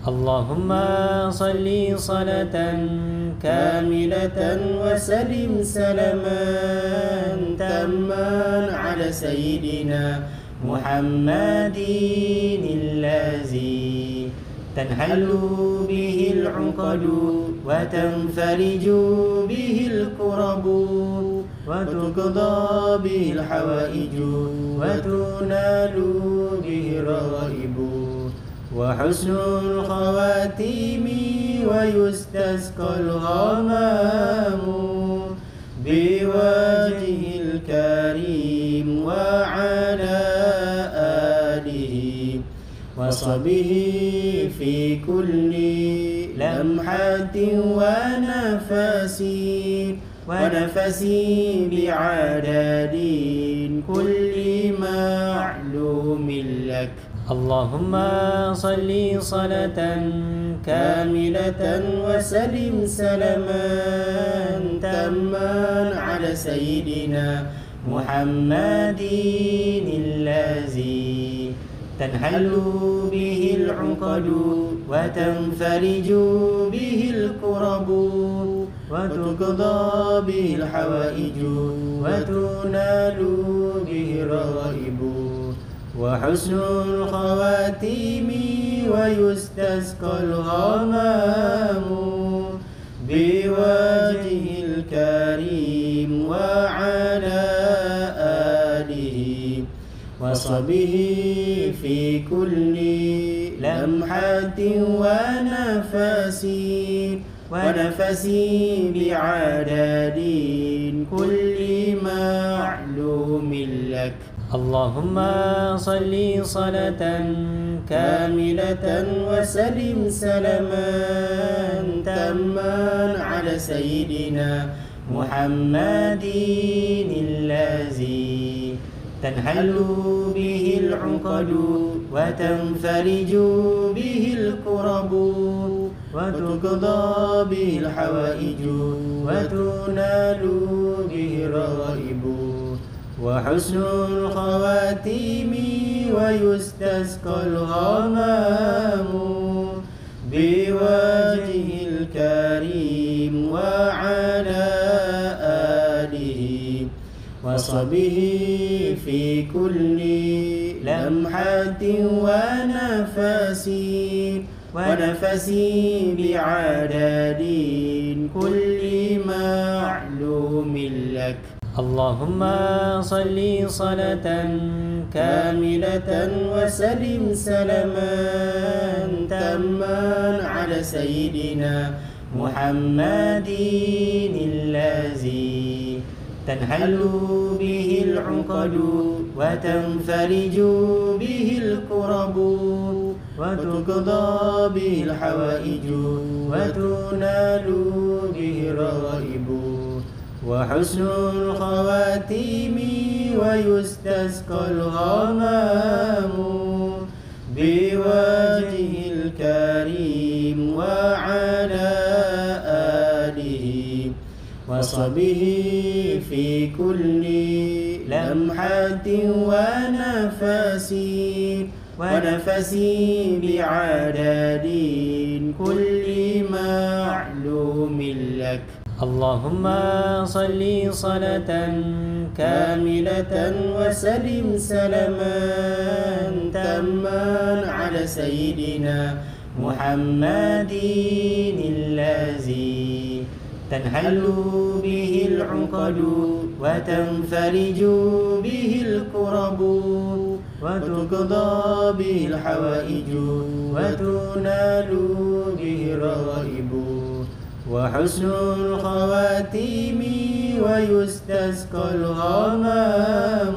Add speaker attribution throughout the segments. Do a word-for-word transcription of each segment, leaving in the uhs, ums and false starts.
Speaker 1: اللهم صل صلاة كاملة وسلم سلاما تاما على سيدنا محمد الذي تنحل به العقد وتنفرج به الكرب وتقضى به الحوائج وتنال به الرغائب وحسن الخواتيم ويستسقى الغمام بوجهه الكريم وعلى آله وصحبه في كل لمحة ونفس ونفس بعدد كل معلوم لك. اللهم صل صلاة كاملة وسلم سلاما تاما على سيدنا محمد الذي تنحل به العقد وتنفرج به الكرب وتقضى به الحوائج وتنال به الرغائب وحسن الخواتيم ويستسقى الغمام بوجهه الكريم وعلى آله وصحبه في كل لمحة ونفس ونفس بعدد كل معلوم لك. اللهم صل صلاة كاملة وسلم سلاما تاما على سيدنا محمد الذي تنحل به العقد وتنفرج به الكرب وتقضى به الحوائج وتنال به الرغائب وحسن الخواتيم ويستسقى الغمام بوجهه الكريم وعلى آله وصحبه في كل لمحة ونفس ونفس بعدد كل معلوم لك. اللهم صل صلاة كاملة وسلم سلاما تاما على سيدنا محمد الذي تنحل به العقد وتنفرج به الكرب وتقضى به الحوائج وتنال به الرغائب وحسن الخواتيم ويستسقى الغمام بوجهه الكريم وعلى آله وصحبه في كل لمحة ونفس ونفس بعدد كل معلوم لك. اللهم صل صلاة كاملة وسلم سلاما تاما على سيدنا محمد الذي تنحل به العقد وتنفرج به الكرب وتقضى به الحوائج وتنال به الرغائب وحسن الخواتيم ويستسقى الغمام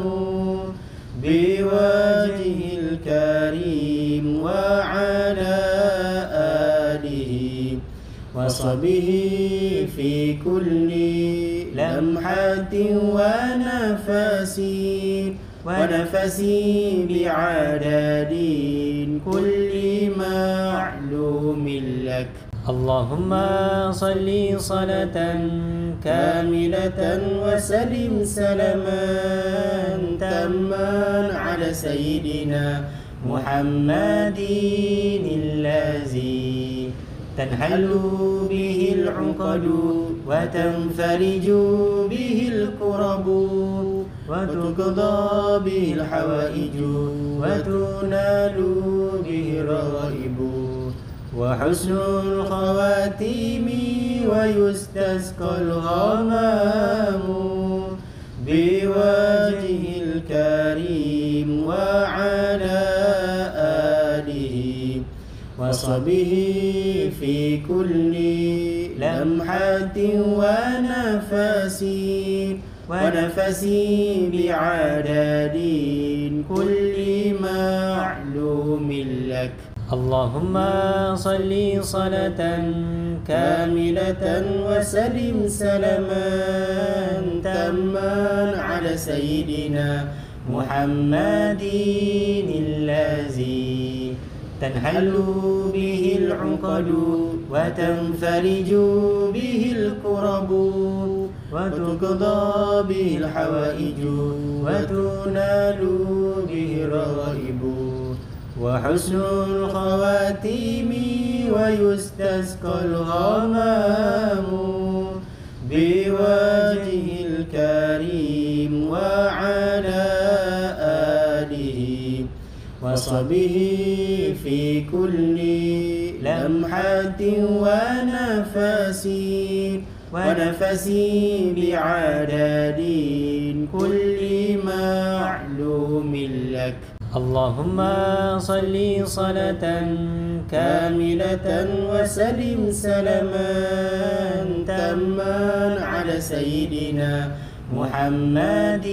Speaker 1: بوجهه الكريم وعلى آله وصحبه في كل لمحة ونفس ونفس بعدد كل معلوم لك. اللهم صل صلاة كاملة وسلم سلاما تاما على سيدنا محمد الذي تنحل به العقد وتنفرج به الكرب وتقضى به الحوائج وتنال به الرغائب وحسن الخواتيم ويستسقى الغمام بوجهه الكريم وعلى آله وصحبه في كل لمحة ونفس ونفس بعدد كل معلوم لك. اللهم صل صلاة كاملة وسلم سلاما تاما على سيدنا محمد الذي تنحل به العقد وتنفرج به الكرب وتقضى به الحوائج وتنال به الرغائب وحسن الخواتيم ويستسقى الغمام بوجهه الكريم وعلى آله وصحبه في كل لمحة ونفس ونفس بعدد كل معلوم لك. اللهم صل صلاة كاملة وسلم سلاما تاما على سيدنا محمد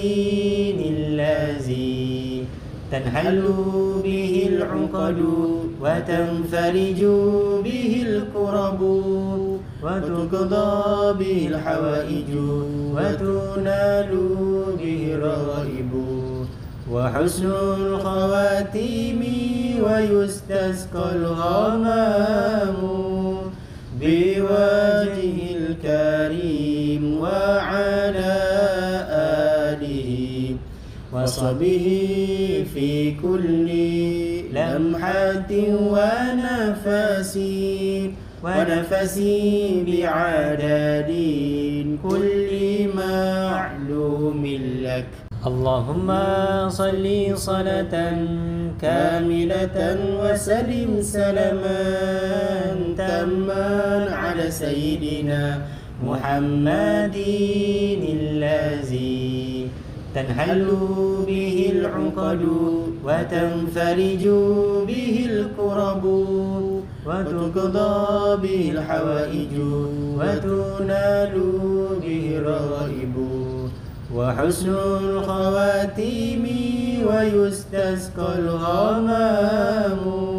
Speaker 1: الذي تنحل به العقد وتنفرج به الكرب وتقضى به الحوائج وتنال به الرغائب وحسن الخواتيم ويستسقى الغمام بوجهه الكريم وعلى آله وصحبه في كل لمحة ونفس ونفس بعدد كل معلوم لك. اللهم صل صلاة كاملة وسلم سلاما تاما على سيدنا محمد الذي تنحل به العقد وتنفرج به الكرب وتقضى به الحوائج وتنال به الرغائب وحسن الخواتيم ويستسقى الغمام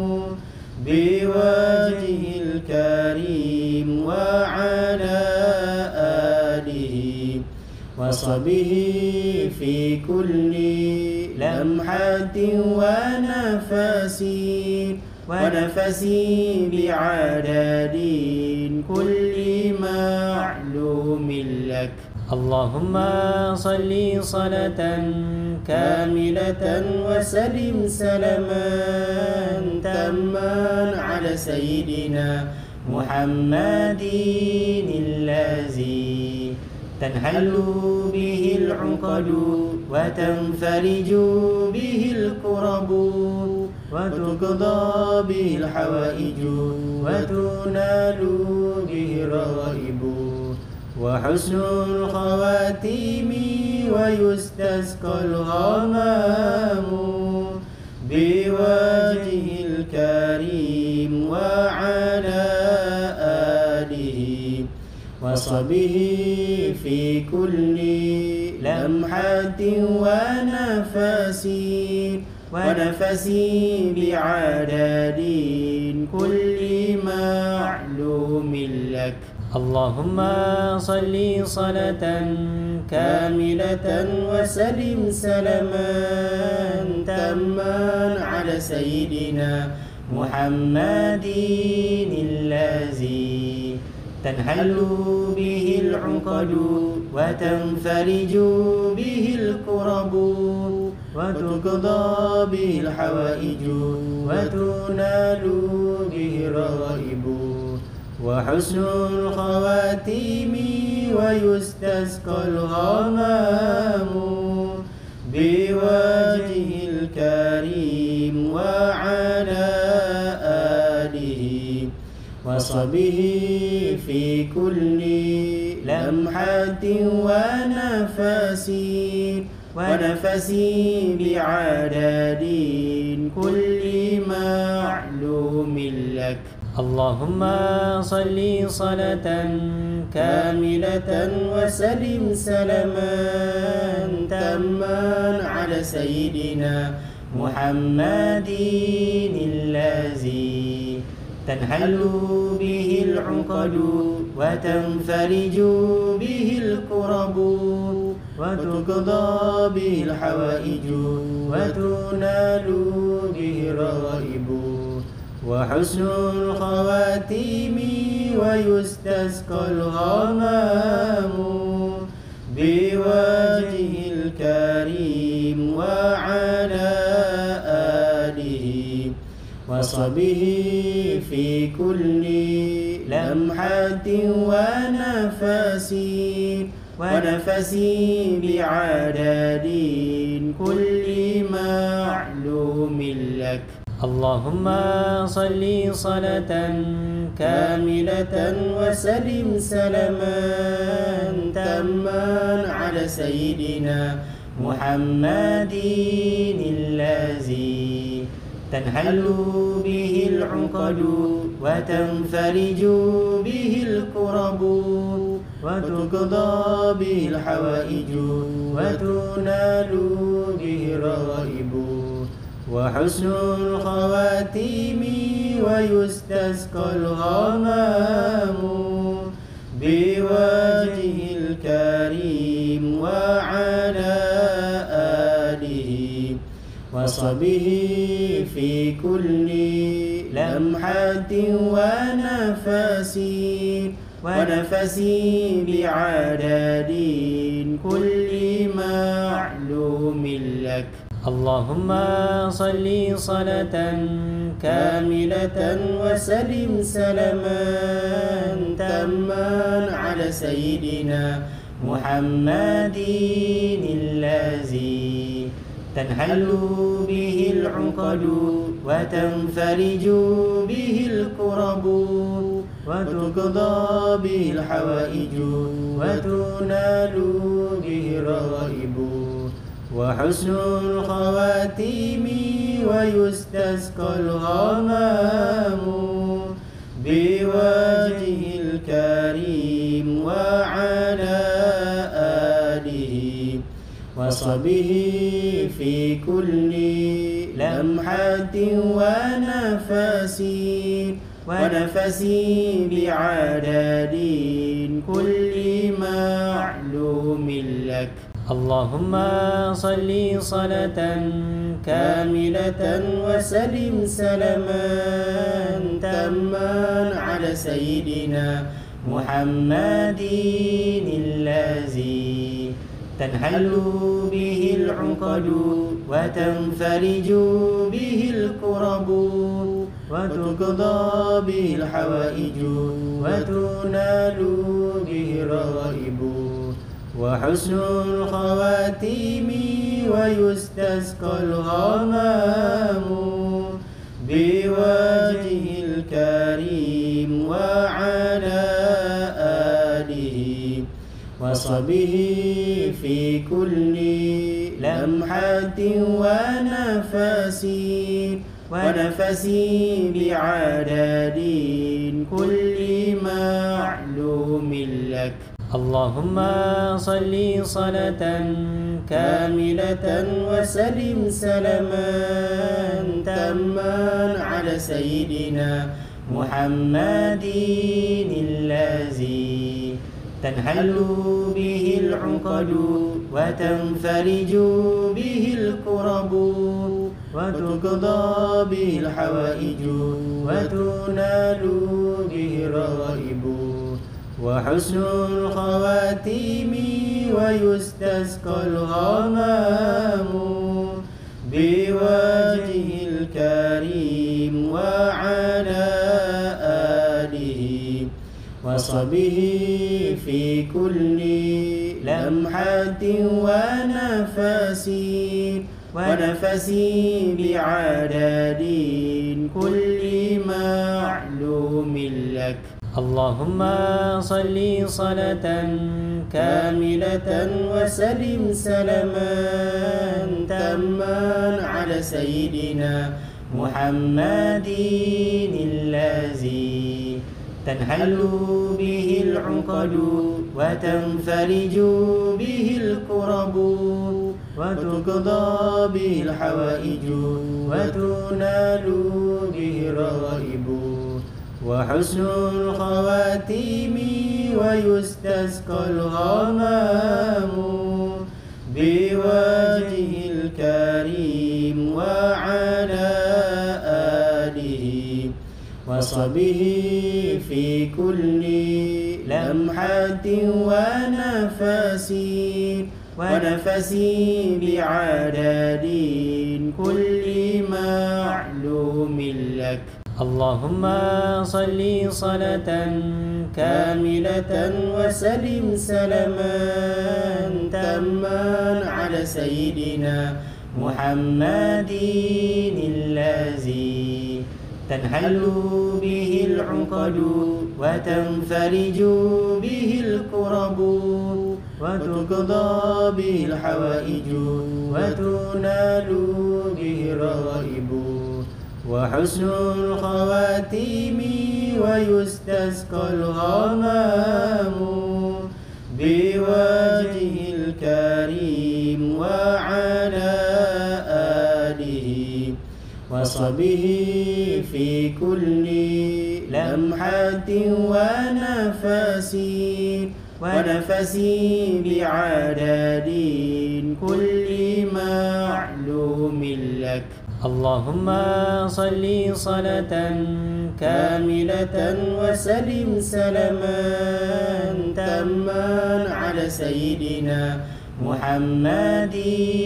Speaker 1: بوجهه الكريم وعلى آله وصحبه في كل لمحة ونفس ونفس بعدد كل معلوم لك. اللهم صل صلاة كاملة وسلم سلاما تاما على سيدنا محمد الذي تنحل به العقد وتنفرج به الكرب وتقضى به الحوائج وتنال به الرغائب وحسن الخواتيم ويستسقى الغمام بوجهه الكريم وعلى آله وصحبه في كل لمحة ونفس ونفس بعدد كل معلوم لك. اللهم صل صلاة كاملة وسلم سلاما تاما على سيدنا محمد الذي تنحل به العقد وتنفرج به الكرب وتقضى به الحوائج وتنال به الرغائب وحسن الخواتيم ويستسقى الغمام بوجهه الكريم وعلى آله وصحبه في كل لمحة ونفس ونفس بعدد كل معلوم لك. اللهم صل صلاة كاملة وسلم سلاما تاما على سيدنا محمد الذي تنحل به العقد وتنفرج به الكرب وتقضى به الحوائج وتنال به الرغائب وحسن الخواتيم ويستسقى الغمام بوجهه الكريم وعلى آله وصحبه في كل لمحة ونفس ونفس بعدد كل معلوم لك. اللهم صل صلاة كاملة وسلم سلاما تاما على سيدنا محمد الذي تنحل به العقد وتنفرج به الكرب وتقضى به الحوائج وتنال به الرغائب وحسن الخواتيم ويستسقى الغمام بوجهه الكريم وعلى آله وصحبه في كل لمحة ونفس ونفس بعدد كل معلوم لك. اللهم صل صلاة كاملة وسلم سلاما تاما على سيدنا محمد الذي تنحل به العقد وتنفرج به الكرب وتقضى به الحوائج وتنال به الرغائب وحسن الخواتيم ويستسقى الغمام بوجهه الكريم وعلى آله وصحبه في كل لمحة ونفس ونفس بعدد كل معلوم لك. اللهم صل صلاة كاملة وسلم سلاما تاما على سيدنا محمد الذي تنحل به العقد وتنفرج به الكرب وتقضى به الحوائج وتنال به الرغائب وحسن الخواتيم ويستسقى الغمام بوجهه الكريم وعلى آله وصحبه في كل لمحة ونفس ونفس بعدد كل معلوم لك. اللهم صل صلاة كاملة وسلم سلاما تاما على سيدنا محمد الذي تنحل به العقد وتنفرج به الكرب وتقضى به الحوائج وتنال به الرغائب وحسن الخواتيم ويستسقى الغمام بوجهه الكريم وعلى آله وصبه في كل لمحة ونفس ونفس بعدد كل معلوم لك. اللهم صل صلاة كاملة وسلم سلاما تاما على سيدنا محمد الذي تنحل به العقد وتنفرج به الكرب وتقضى به الحوائج وتنال به الرغائب وحسن الخواتيم ويستسقى الغمام بوجهه الكريم وعلى آله وصبه في كل لمحة ونفس ونفس بعدد كل معلوم لك. اللهم صل صلاة كاملة وسلم سلاما تاما على سيدنا محمد الذي تنحل به العقد وتنفرج به الكرب وتقضى به الحوائج وتنال به الرغائب وحسن الخواتيم ويستسقى الغمام بوجهه الكريم وعلى آله وصبه في كل لمحة ونفس ونفس بعدد كل معلوم لك. اللهم صل صلاة كاملة وسلم سلاما تاما على سيدنا محمد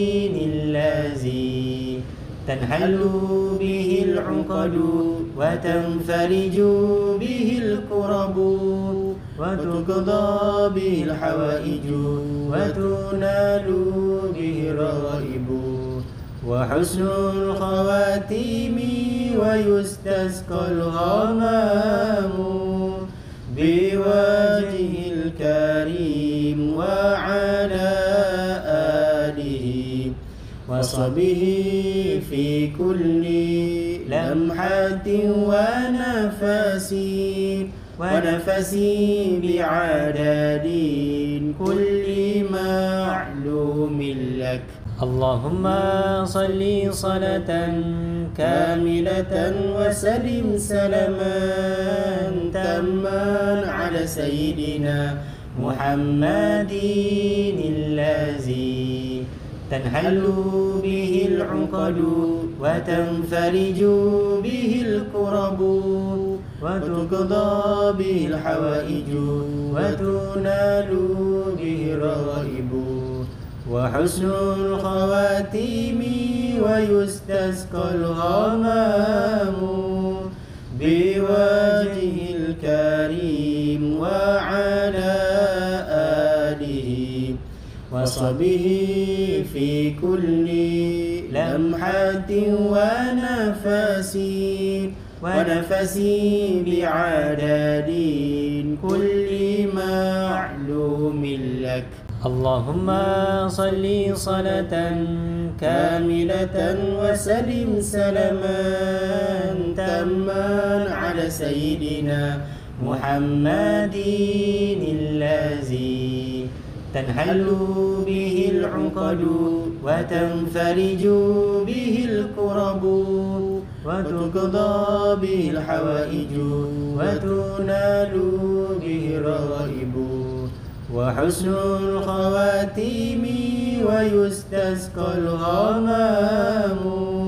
Speaker 1: الذي تنحل به العقد وتنفرج به الكرب وتقضى به الحوائج وتنال به الرغائب وحسن الخواتيم ويستسقى الغمام بوجهه الكريم وعلى آله وصبه في كل لمحة ونفس ونفس بعدد كل معلوم لك. اللهم صل صلاة كاملة وسلم سلاما تاما على سيدنا محمد الذي تنحل به العقد وتنفرج به الكرب وتقضى به الحوائج وتنال به الرغائب وحسن الخواتيم ويستسقى الغمام بوجهه الكريم وعلى آله وصبه في كل لمحة ونفس ونفس بعدد كل معلوم لك. اللهم صل صلاة كاملة وسلم سلاما تاما على سيدنا محمد الذي تنحل به العقد وتنفرج به الكرب وتقضى به الحوائج وتنال به الرغائب وحسن الخواتيم ويستسقى الغمام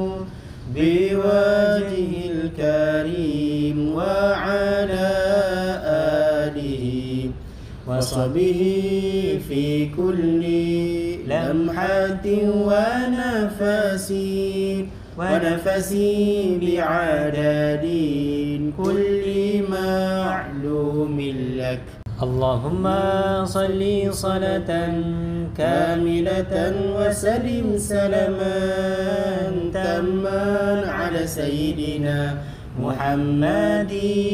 Speaker 1: بوجهه الكريم وعلى آله وصبه في كل لمحة ونفس ونفس بعدد كل معلوم لك. لك.
Speaker 2: اللهم صل صلاة
Speaker 1: كاملة وسلم سلاما تاما على سيدنا محمد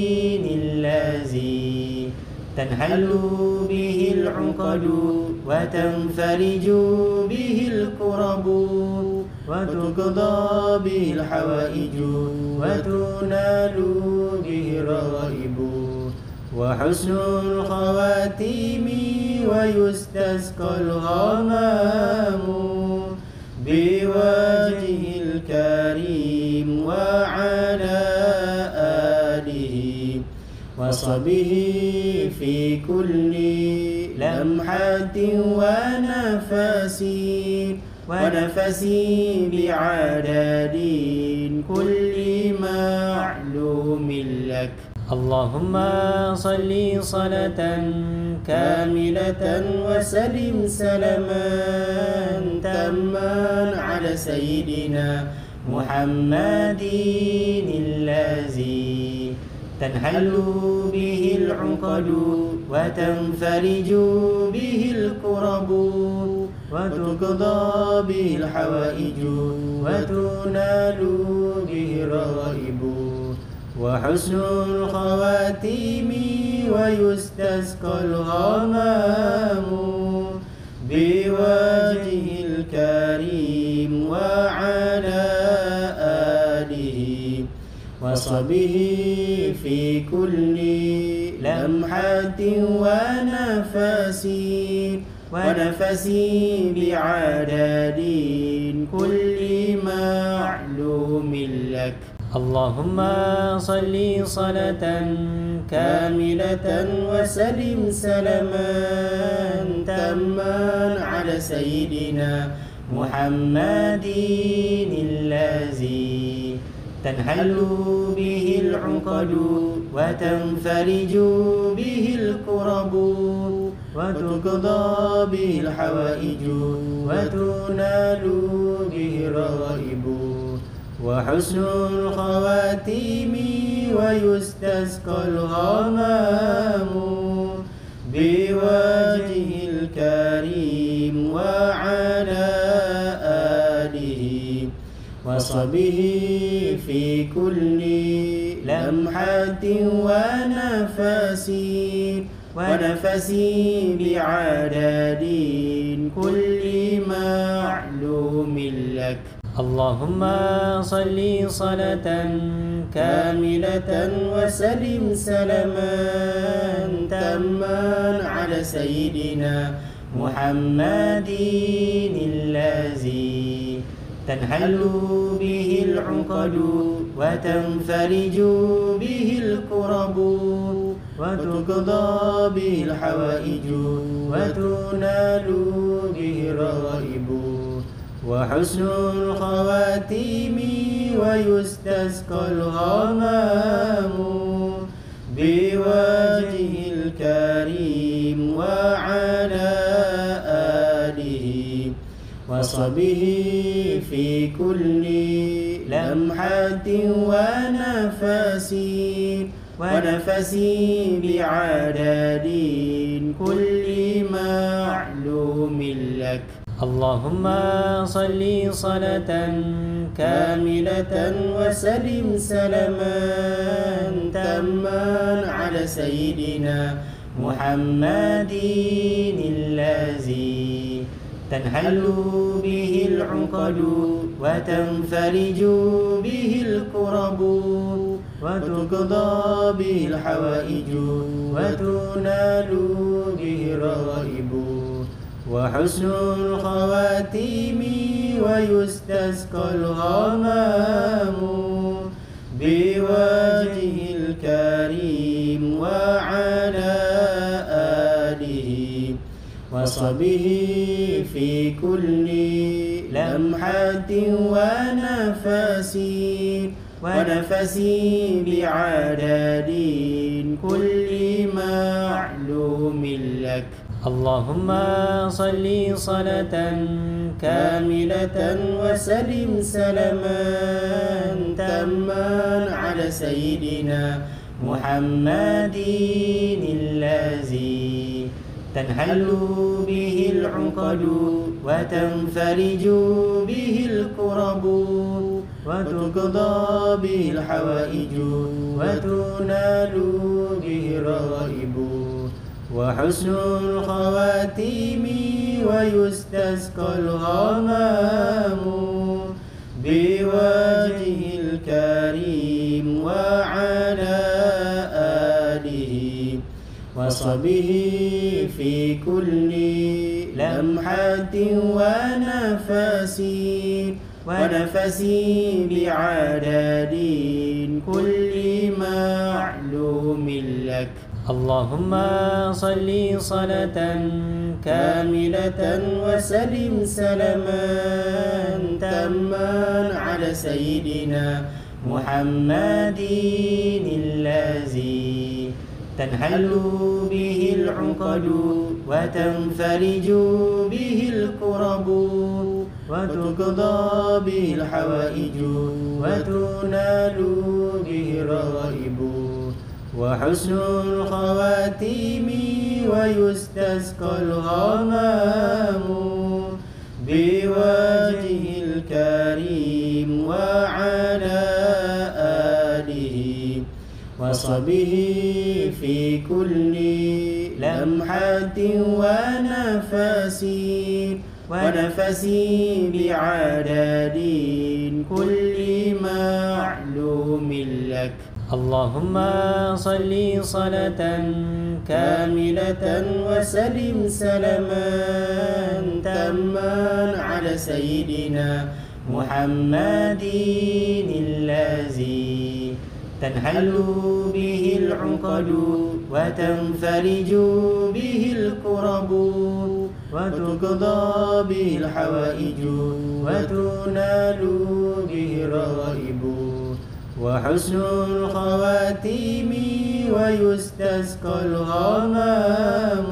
Speaker 1: الذي تنحل به العقد وتنفرج به الكرب وتقضى به الحوائج وتنال به الرغائب وحسن الخواتيم ويستسقى الغمام بوجهه الكريم وعلى آله وصحبه في كل لمحة ونفس ونفس بعدد كل معلوم لك.
Speaker 2: اللهم صل صلاة
Speaker 1: كاملة وسلم سلاما تاما على سيدنا محمد الذي تنحل به العقد وتنفرج به الكرب وتقضى به الحوائج وتنال به الرغائب وحسن الخواتيم ويستسقى الغمام بوجهه الكريم وعلى آله وصحبه في كل لمحة ونفس ونفس بعدد كل معلوم لك.
Speaker 2: اللهم صل صلاة
Speaker 1: كاملة وسلم سلاما تاما على سيدنا محمد الذي تنحل به العقد وتنفرج به الكرب وتقضى به الحوائج وتنال به الرغائب وحسن الخواتيم ويستسقى الغمام بوجهه الكريم وعلى آله وصحبه في كل لمحة ونفس ونفس بعدد كل معلوم لك.
Speaker 2: اللهم صل صلاة
Speaker 1: كاملة وسلم سلاما تاما على سيدنا محمد الذي تنحل به العقد وتنفرج به الكرب وتقضى به الحوائج وتنال به الرغائب وحسن الخواتيم ويستسقى الغمام بوجهه الكريم وعلى آله وصحبه في كل لمحة ونفس ونفس بعدد كل معلوم لك.
Speaker 2: اللهم صل صلاة
Speaker 1: كاملة وسلم سلاما تاما على سيدنا محمد الذي تنحل به العقد وتنفرج به الكرب وتقضى به الحوائج وتنال به الرغائب وحسن الخواتيم ويستسقى الغمام بوجهه الكريم وعلى آله وصحبه في كل لمحة ونفس ونفس بعدد كل معلوم لك.
Speaker 2: اللهم صل صلاة
Speaker 1: كاملة وسلم سلاما تاما على سيدنا محمد الذي تنحل به العقد وتنفرج به الكرب وتقضى به الحوائج وتنال به الرغائب وحسن الخواتيم ويستسقى الغمام بوجهه الكريم وعلى آله وصحبه في كل لمحة ونفس ونفس بعدد كل معلوم لك.
Speaker 2: اللهم صل صلاة
Speaker 1: كاملة وسلم سلاما تاما على سيدنا محمد الذي تنحل به العقد وتنفرج به الكرب وتقضى به الحوائج وتنال به الرغائب وحسن الخواتيم ويستسقى الغمام بوجهه الكريم وعلى آله وصحبه في كل لمحة ونفس ونفس بعدد كل معلوم لك.
Speaker 2: اللهم صل صلاة
Speaker 1: كاملة وسلم سلاما تاما على سيدنا محمد الذي تنحل به العقد وتنفرج به الكرب وتقضى به الحوائج وتنال به الرغائب وحسن الخواتيم ويستسقى الغمام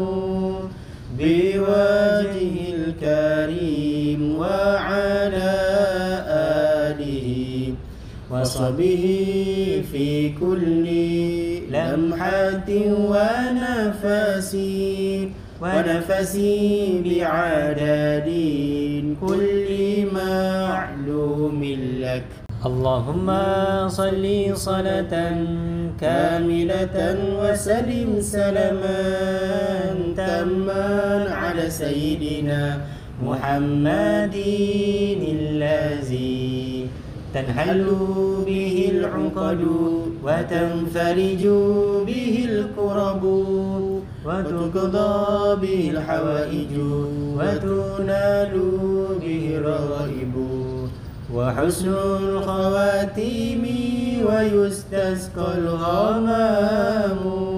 Speaker 1: بوجهه الكريم وعلى آله وصحبه في كل لمحة ونفس ونفس بعدد كل معلوم لك.
Speaker 2: اللهم صل صلاة
Speaker 1: كاملة وسلم سلاما تاما على سيدنا محمد الذي تنحل به العقد وتنفرج به الكرب وتقضى به الحوائج وتنال به الرغائب وحسن الخواتيم ويستسقى الغمام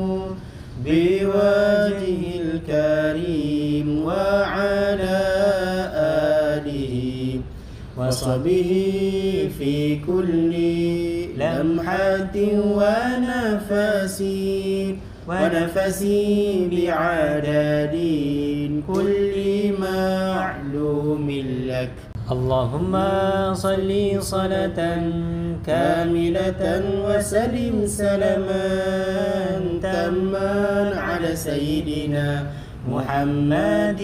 Speaker 1: بوجهه الكريم وعلى آله وصحبه في كل لمحة ونفس ونفس بعدد كل معلوم لك.
Speaker 2: اللهم صل صلاة
Speaker 1: كاملة وسلم سلاما تاما على سيدنا محمد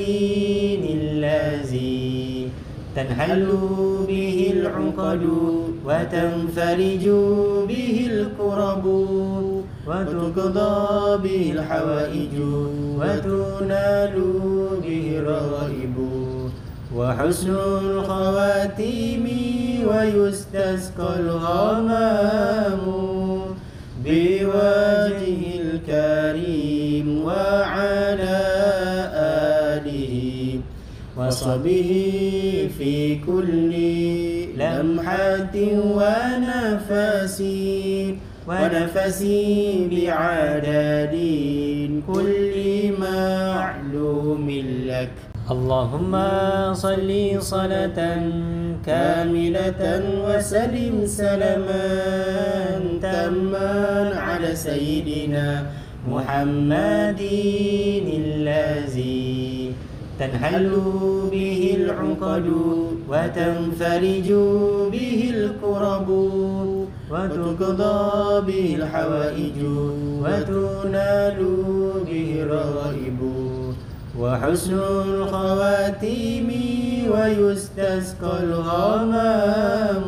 Speaker 1: الذي تنحل به العقد وتنفرج به الكرب وتقضى به الحوائج وتنال به الرغائب وحسن الخواتيم ويستسقى الغمام بوجهه الكريم وعلى آله وصحبه في كل لمحة ونفس ونفس بعدد كل معلوم لك.
Speaker 2: اللهم صل صلاة
Speaker 1: كاملة وسلم سلاما تاما على سيدنا محمد الذي تنحل به العقد وتنفرج به الكرب وتقضى به الحوائج وتنال به الرغائب وحسن الخواتيم ويستسقى الغمام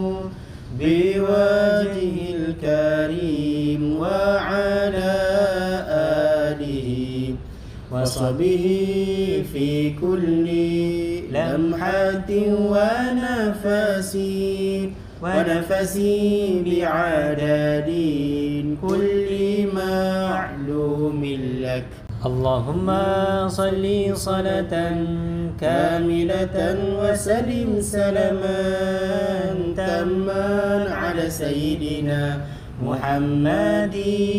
Speaker 1: بوجهه الكريم وعلى آله وصحبه في كل لمحة ونفس ونفس بعدد كل معلوم لك.
Speaker 2: اللهم صل صلاة
Speaker 1: كاملة وسلم سلاما تاما على سيدنا محمد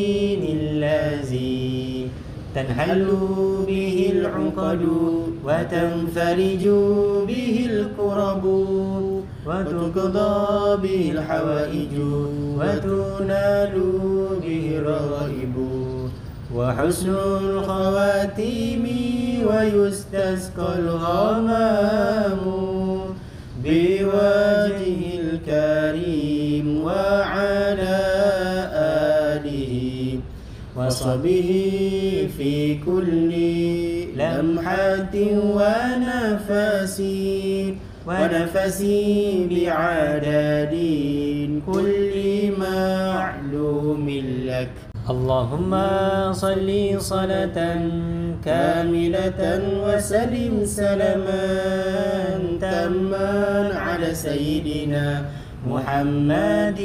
Speaker 1: الذي تنحل به العقد وتنفرج به الكرب وتقضى به الحوائج وتنال به الرغائب وحسن الخواتيم ويستسقى الغمام بوجهه الكريم وعلى آله وصحبه في كل لمحة ونفس ونفس بعدد كل معلوم لك.
Speaker 2: اللهم صل صلاة
Speaker 1: كاملة وسلم سلاما تاما على سيدنا محمد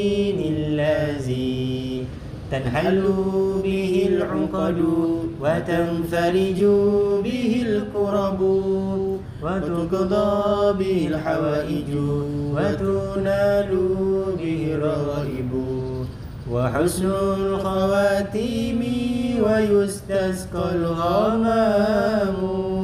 Speaker 1: الذي تنحل به العقد وتنفرج به الكرب وتقضى به الحوائج وتنال به الرغائب وحسن الخواتيم ويستسقى الغمام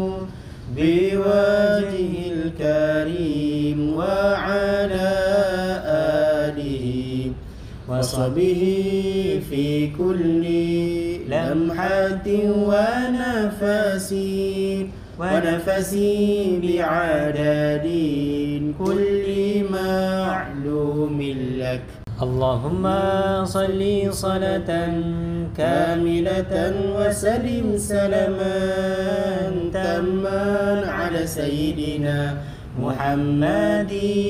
Speaker 1: بوجهه الكريم وعلى آله وصحبه في كل لمحة ونفس ونفس بعدد كل معلوم لك.
Speaker 2: اللهم صل صلاة
Speaker 1: كاملة وسلم سلاما تاما على سيدنا محمد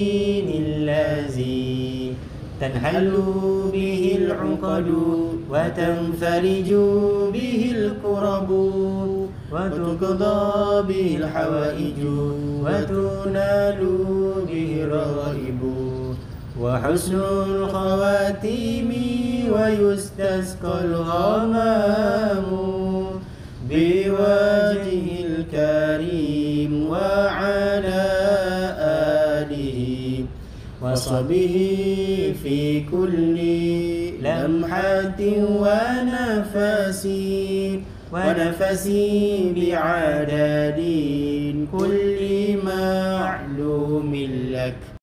Speaker 1: الذي تنحل به العقد وتنفرج به الكرب وتقضى به الحوائج وتنال به الرغائب وحسن الخواتيم ويستسقى الغمام بوجهه الكريم وعلى آله وصحبه في كل لمحة ونفس ونفس بعدد كل معلوم لك.